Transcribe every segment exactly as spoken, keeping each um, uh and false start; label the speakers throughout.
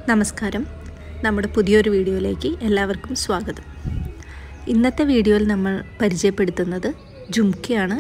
Speaker 1: നമസ്കാരം. നമ്മുടെ പുതിയൊരു വീഡിയോയിലേക്ക് എല്ലാവർക്കും സ്വാഗതം. ഇന്നത്തെ വീഡിയോയിൽ നമ്മൾ പരിചയപ്പെടുത്തുന്നത് ജുംക്കയാണ്.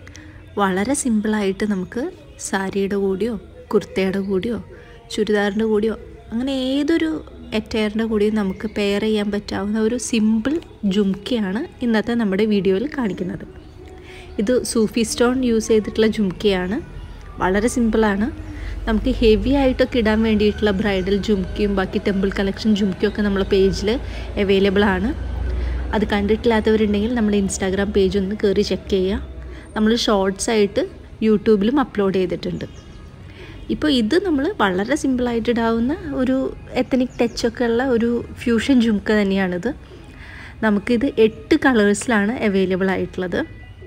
Speaker 1: വളരെ സിമ്പിളായിട്ട് നമുക്ക് സാരിയുടെ കൂടെയോ കുർത്തയുടെ കൂടെയോ ചുരിദാറിൻ്റെ കൂടെയോ അങ്ങനെ ഏതൊരു അറ്റയറിൻ്റെ കൂടെയും നമുക്ക് പെയർ ചെയ്യാൻ പറ്റാവുന്ന ഒരു സിമ്പിൾ ജുംക്കയാണ് ഇന്നത്തെ നമ്മുടെ വീഡിയോയിൽ കാണിക്കുന്നത്. ഇത് സൂഫി സ്റ്റോൺ യൂസ് ചെയ്തിട്ടുള്ള ജുംക്കയാണ്. വളരെ സിമ്പിളാണ്. നമുക്ക് ഹെവി ആയിട്ടൊക്കെ ഇടാൻ വേണ്ടിയിട്ടുള്ള ബ്രൈഡൽ ജുംക്കയും ബാക്കി ടെമ്പിൾ കളക്ഷൻ ജുംക്കയും ഒക്കെ നമ്മളെ പേജിൽ അവൈലബിൾ ആണ്. അത് കണ്ടിട്ടില്ലാത്തവരുണ്ടെങ്കിൽ നമ്മുടെ ഇൻസ്റ്റാഗ്രാം പേജ് ഒന്ന് കയറി ചെക്ക് ചെയ്യുക. നമ്മൾ ഷോർട്സ് ആയിട്ട് യൂട്യൂബിലും അപ്ലോഡ് ചെയ്തിട്ടുണ്ട്. ഇപ്പോൾ ഇത് നമ്മൾ വളരെ സിമ്പിളായിട്ട് ഇടാവുന്ന ഒരു എത്തനിക് ടച്ചൊക്കെ ഉള്ള ഒരു ഫ്യൂഷൻ ജുംക്ക തന്നെയാണിത്. നമുക്കിത് എട്ട് കളേഴ്സിലാണ് അവൈലബിൾ ആയിട്ടുള്ളത്.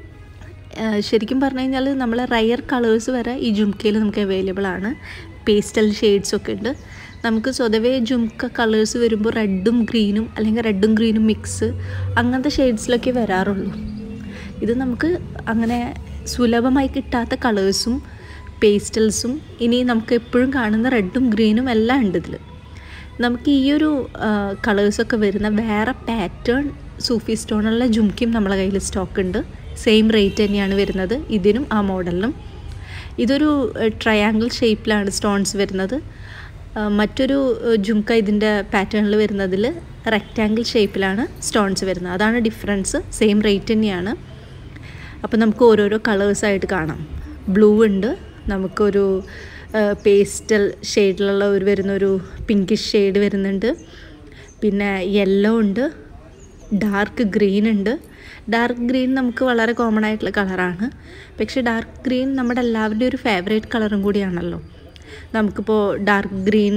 Speaker 1: ശരിക്കും പറഞ്ഞു കഴിഞ്ഞാൽ നമ്മളെ റയർ കളേഴ്സ് വരെ ഈ ജുംക്കയിൽ നമുക്ക് അവൈലബിൾ ആണ്. പേസ്റ്റൽ ഷെയ്ഡ്സൊക്കെ ഉണ്ട്. നമുക്ക് സ്വതവേ ജുംക്ക കളേഴ്സ് വരുമ്പോൾ റെഡും ഗ്രീനും അല്ലെങ്കിൽ റെഡും ഗ്രീനും മിക്സ് അങ്ങനത്തെ ഷെയ്ഡ്സിലൊക്കെ വരാറുള്ളൂ. ഇത് നമുക്ക് അങ്ങനെ സുലഭമായി കിട്ടാത്ത കളേഴ്സും പേസ്റ്റൽസും ഇനി നമുക്ക് എപ്പോഴും കാണുന്ന റെഡും ഗ്രീനും എല്ലാം ഉണ്ട് ഇതിൽ. നമുക്ക് ഈ ഒരു കളേഴ്സൊക്കെ വരുന്ന വേറെ പാറ്റേൺ സൂഫി സ്റ്റോണുള്ള ജുംക്കയും നമ്മളെ കയ്യിൽ സ്റ്റോക്ക് ഉണ്ട്. സെയിം റേറ്റ് തന്നെയാണ് വരുന്നത് ഇതിനും ആ മോഡലിനും. ഇതൊരു ട്രയാങ്കിൾ ഷേപ്പിലാണ് സ്റ്റോൺസ് വരുന്നത്. മറ്റൊരു ജുംക്ക ഇതിൻ്റെ പാറ്റേണിൽ വരുന്നതിൽ റെക്റ്റാങ്കിൾ ഷേപ്പിലാണ് സ്റ്റോൺസ് വരുന്നത്. അതാണ് ഡിഫറൻസ്. സെയിം റേറ്റ് തന്നെയാണ്. അപ്പോൾ നമുക്ക് ഓരോരോ കളേഴ്സായിട്ട് കാണാം. ബ്ലൂ ഉണ്ട്, നമുക്കൊരു പേസ്റ്റൽ ഷെയ്ഡിലുള്ള ഒരു വരുന്നൊരു പിങ്കിഷ് ഷെയ്ഡ് വരുന്നുണ്ട്. പിന്നെ യെല്ലോ ഉണ്ട്, ഡാർക്ക് ഗ്രീൻ ഉണ്ട്. ഡാർക്ക് ഗ്രീൻ നമുക്ക് വളരെ കോമൺ ആയിട്ടുള്ള കളറാണ്. പക്ഷേ ഡാർക്ക് ഗ്രീൻ നമ്മുടെ എല്ലാവരുടെയും ഒരു ഫേവറേറ്റ് കളറും കൂടിയാണല്ലോ. നമുക്കിപ്പോൾ ഡാർക്ക് ഗ്രീൻ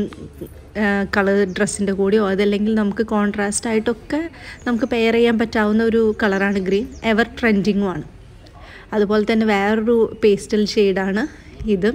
Speaker 1: കളർ ഡ്രസ്സിൻ്റെ കൂടെയോ അതല്ലെങ്കിൽ നമുക്ക് കോൺട്രാസ്റ്റ് ആയിട്ടൊക്കെ നമുക്ക് പെയർ ചെയ്യാൻ പറ്റാവുന്ന ഒരു കളറാണ് ഗ്രീൻ. എവർ ട്രെൻഡിങ്ങുമാണ്. അതുപോലെ തന്നെ വേറൊരു പേസ്റ്റൽ ഷെയ്ഡാണ് ഇത്.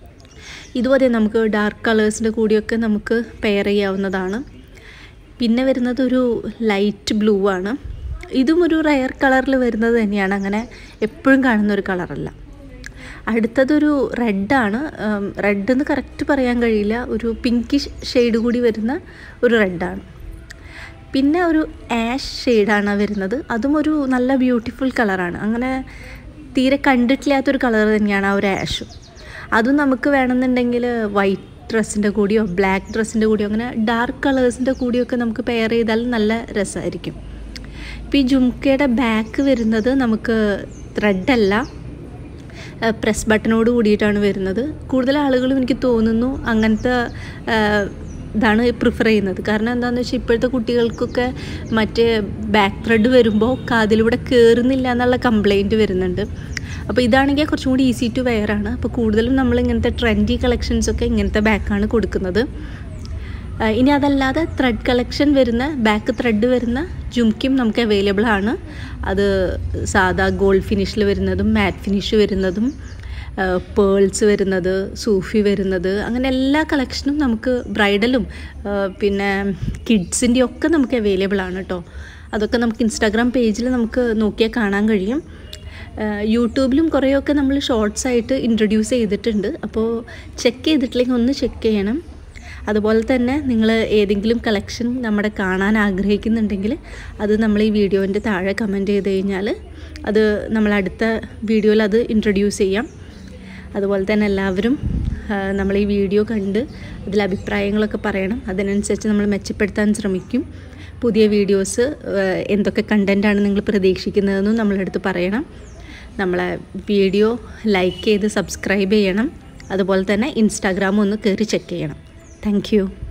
Speaker 1: ഇതുപോലെ നമുക്ക് ഡാർക്ക് കളേഴ്സിൻ്റെ കൂടെയൊക്കെ നമുക്ക് പെയർ ചെയ്യാവുന്നതാണ്. പിന്നെ വരുന്നത് ഒരു ലൈറ്റ് ബ്ലൂ ആണ്. ഇതും ഒരു റയർ കളറിൽ വരുന്നത് തന്നെയാണ്. അങ്ങനെ എപ്പോഴും കാണുന്ന ഒരു കളറല്ല. അടുത്തതൊരു റെഡാണ്. റെഡ് എന്ന് കറക്റ്റ് പറയാൻ കഴിയില്ല. ഒരു പിങ്കിഷ് ഷെയ്ഡ് കൂടി വരുന്ന ഒരു റെഡാണ്. പിന്നെ ഒരു ആഷ് ഷെയ്ഡാണ് വരുന്നത്. അതും ഒരു നല്ല ബ്യൂട്ടിഫുൾ കളറാണ്. അങ്ങനെ തീരെ കണ്ടിട്ടില്ലാത്തൊരു കളർ തന്നെയാണ് ആ ഒരു ആഷും. അതും നമുക്ക് വേണമെന്നുണ്ടെങ്കിൽ വൈറ്റ് ഡ്രസ്സിൻ്റെ കൂടിയോ ബ്ലാക്ക് ഡ്രസ്സിൻ്റെ കൂടിയോ അങ്ങനെ ഡാർക്ക് കളേഴ്സിൻ്റെ കൂടിയൊക്കെ നമുക്ക് പെയർ ചെയ്താൽ നല്ല രസമായിരിക്കും. ഇപ്പോൾ ഈ ജുംക്കയുടെ ബാക്ക് വരുന്നത് നമുക്ക് ത്രെഡല്ല, പ്രസ് ബട്ടണോട് കൂടിയിട്ടാണ് വരുന്നത്. കൂടുതൽ ആളുകളും എനിക്ക് തോന്നുന്നു അങ്ങനത്തെ ഇതാണ് പ്രിഫർ ചെയ്യുന്നത്. കാരണം എന്താണെന്ന് വെച്ചാൽ ഇപ്പോഴത്തെ കുട്ടികൾക്കൊക്കെ മറ്റേ ബാക്ക് ത്രെഡ് വരുമ്പോൾ കാതിലൂടെ കയറുന്നില്ല എന്നുള്ള കംപ്ലയിൻറ്റ് വരുന്നുണ്ട്. അപ്പോൾ ഇതാണെങ്കിൽ കുറച്ചും കൂടി ഈസി ടു വെയർ ആണ്. അപ്പോൾ കൂടുതലും നമ്മൾ ഇങ്ങനത്തെ ട്രെൻഡി കളക്ഷൻസൊക്കെ ഇങ്ങനത്തെ ബാക്കാണ് കൊടുക്കുന്നത്. ഇനി അതല്ലാതെ ത്രെഡ് കളക്ഷൻ വരുന്ന ബാക്ക് ത്രെഡ് വരുന്ന ജുംക്കയും നമുക്ക് അവൈലബിൾ ആണ്. അത് സാധാ ഗോൾഡ് ഫിനിഷിൽ വരുന്നതും മാറ്റ് ഫിനിഷ് വരുന്നതും പേൾസ് വരുന്നത് സൂഫി വരുന്നത് അങ്ങനെ എല്ലാ കളക്ഷനും നമുക്ക് ബ്രൈഡലും പിന്നെ കിഡ്സിൻ്റെ ഒക്കെ നമുക്ക് അവൈലബിൾ ആണ് കേട്ടോ. അതൊക്കെ നമുക്ക് ഇൻസ്റ്റാഗ്രാം പേജിൽ നമുക്ക് നോക്കിയാൽ കാണാൻ കഴിയും. യൂട്യൂബിലും കുറേയൊക്കെ നമ്മൾ ഷോർട്സ് ആയിട്ട് ഇൻട്രൊഡ്യൂസ് ചെയ്തിട്ടുണ്ട്. അപ്പോൾ ചെക്ക് ചെയ്തിട്ടില്ലെങ്കിൽ ഒന്ന് ചെക്ക് ചെയ്യണം. അതുപോലെ തന്നെ നിങ്ങൾ ഏതെങ്കിലും കളക്ഷൻ നമ്മുടെ കാണാൻ ആഗ്രഹിക്കുന്നുണ്ടെങ്കിൽ അത് നമ്മൾ ഈ വീഡിയോൻ്റെ താഴെ കമൻറ്റ് ചെയ്ത് കഴിഞ്ഞാൽ അത് നമ്മൾ അടുത്ത വീഡിയോയിൽ അത് ഇൻട്രൊഡ്യൂസ് ചെയ്യാം. അതുപോലെ തന്നെ എല്ലാവരും നമ്മൾ ഈ വീഡിയോ കണ്ട് അതിൽ അഭിപ്രായങ്ങളൊക്കെ പറയണം. അതിനനുസരിച്ച് നമ്മൾ മെച്ചപ്പെടുത്താൻ ശ്രമിക്കും. പുതിയ വീഡിയോസ് എന്തൊക്കെ കണ്ടൻറ്റാണ് നിങ്ങൾ പ്രതീക്ഷിക്കുന്നതെന്നും നമ്മളടുത്ത് പറയണം. നമ്മളെ വീഡിയോ ലൈക്ക് ചെയ്ത് സബ്സ്ക്രൈബ് ചെയ്യണം. അതുപോലെ തന്നെ ഇൻസ്റ്റാഗ്രാം ഒന്ന് കയറി ചെക്ക് ചെയ്യണം. Thank U.